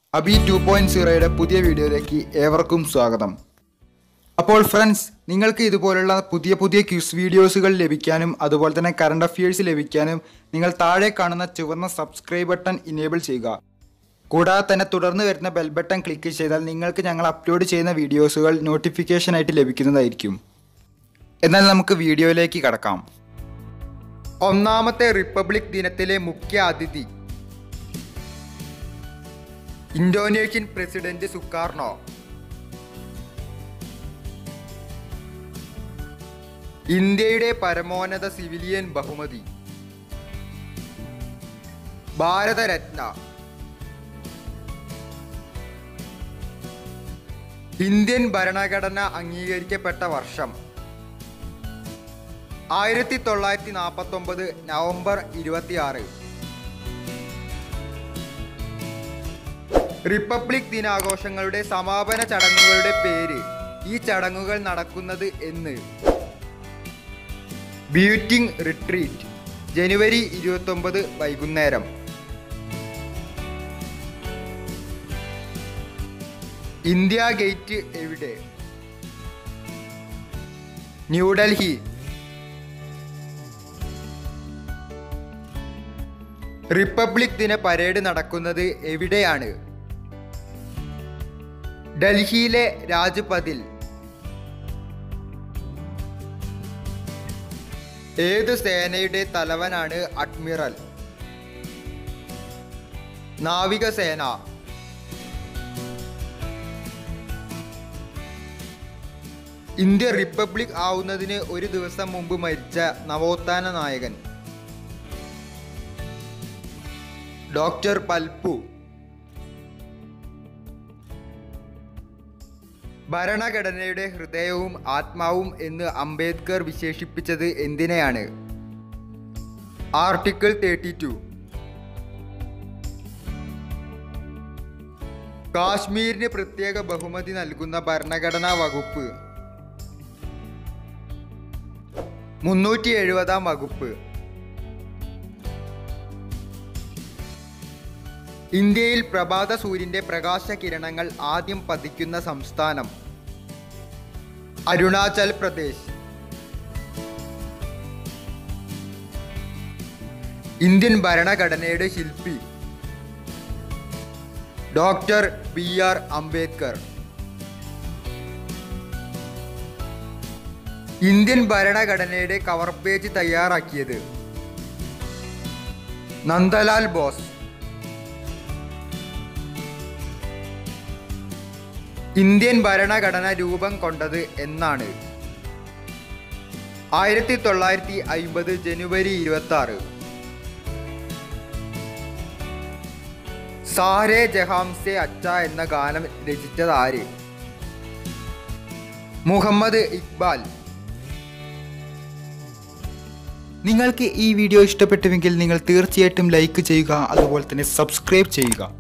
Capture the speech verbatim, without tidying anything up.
Abi two point സീറോയുടെ പുതിയ വീഡിയോയിലേക്ക് ഏവർക്കും സ്വാഗതം. അപ്പോൾ ഫ്രണ്ട്സ്, നിങ്ങൾക്ക് ഇതുപോലുള്ള പുതിയ പുതിയ ക്വിസ് വീഡിയോസുകൾ ലഭിക്കാനും അതുപോലെ തന്നെ കറണ്ട് അഫയേഴ്സ് ലഭിക്കാനും നിങ്ങൾ താഴെ കാണുന്ന ചുവന്ന സബ്സ്ക്രൈബ് ബട്ടൺ ഇനേബിൾ ചെയ്യുക. കൂടാതെ തന്നെ തുടർന്ന് വരുന്ന ബെൽ ബട്ടൺ ക്ലിക്ക് ചെയ്താൽ നിങ്ങൾക്ക് ഞങ്ങൾ അപ്ലോഡ് ചെയ്യുന്ന വീഡിയോസുകൾ നോട്ടിഫിക്കേഷനായിട്ട് ലഭിക്കുന്നതായിരിക്കും. എന്നാൽ നമുക്ക് വീഡിയോയിലേക്ക് കടക്കാം. ഒന്നാമത്തെ റിപ്പബ്ലിക് ദിനത്തിലെ മുഖ്യ അതിഥി ഇന്തോനേഷ്യൻ പ്രസിഡന്റ് സുകാർണോ. ഇന്ത്യയുടെ പരമോന്നത സിവിലിയൻ ബഹുമതി ഭാരതരത്ന. ഇന്ത്യൻ ഭരണഘടന അംഗീകരിക്കപ്പെട്ട വർഷം ആയിരത്തി തൊള്ളായിരത്തി നാൽപ്പത്തി ഒമ്പത് നവംബർ ഇരുപത്തിയാറ്. റിപ്പബ്ലിക് ദിനാഘോഷങ്ങളുടെ സമാപന ചടങ്ങുകളുടെ പേര്. ഈ ചടങ്ങുകൾ നടക്കുന്നത് എന്ന് ബ്യൂട്ടിംഗ് റിട്രീറ്റ്, ജനുവരി ഇരുപത്തി ഒമ്പത് വൈകുന്നേരം. ഇന്ത്യ ഗേറ്റ് എവിടെ? ന്യൂഡൽഹി. റിപ്പബ്ലിക് ദിന പരേഡ് നടക്കുന്നത് എവിടെയാണ്? ഡൽഹിയിലെ രാജ്പഥിൽ. ഏത് സേനയുടെ തലവനാണ് അഡ്മിറൽ? നാവികസേന. ഇന്ത്യ റിപ്പബ്ലിക് ആവുന്നതിന് ഒരു ദിവസം മുമ്പ് മരിച്ച നവോത്ഥാന നായകൻ ഡോക്ടർ പൽപ്പു. ഭരണഘടനയുടെ ഹൃദയവും ആത്മാവും എന്ന് അംബേദ്കർ വിശേഷിപ്പിച്ചത് എന്തിനെയാണ്? Article thirty two. കാശ്മീരിന് പ്രത്യേക ബഹുമതി നൽകുന്ന ഭരണഘടനാ വകുപ്പ് മുന്നൂറ്റി എഴുപതാം വകുപ്പ്. ഇന്ത്യയിൽ പ്രഭാത സൂര്യന്റെ പ്രകാശ കിരണങ്ങൾ ആദ്യം പതിക്കുന്ന സംസ്ഥാനം അരുണാചൽ പ്രദേശ്. ഇന്ത്യൻ ഭരണഘടനയുടെ ശില്പി doctor B R Ambedkar. Indian ഭരണഘടനയുടെ കവർ പേജ് തയ്യാറാക്കിയത് നന്ദലാൽ ബോസ്. ഇന്ത്യൻ ഭരണഘടന രൂപം കൊണ്ടത് എന്നാണ്? ആയിരത്തി തൊള്ളായിരത്തി അയിമ്പത് ജനുവരി ഇരുപത്തി ആറ്. സാരേ ജഹാംസെ അച്ച എന്ന ഗാനം രചിച്ചത് ആര്? മുഹമ്മദ് ഇക്ബാൽ. നിങ്ങൾക്ക് ഈ വീഡിയോ ഇഷ്ടപ്പെട്ടുവെങ്കിൽ നിങ്ങൾ തീർച്ചയായിട്ടും ലൈക്ക് ചെയ്യുക, അതുപോലെ തന്നെ സബ്സ്ക്രൈബ് ചെയ്യുക.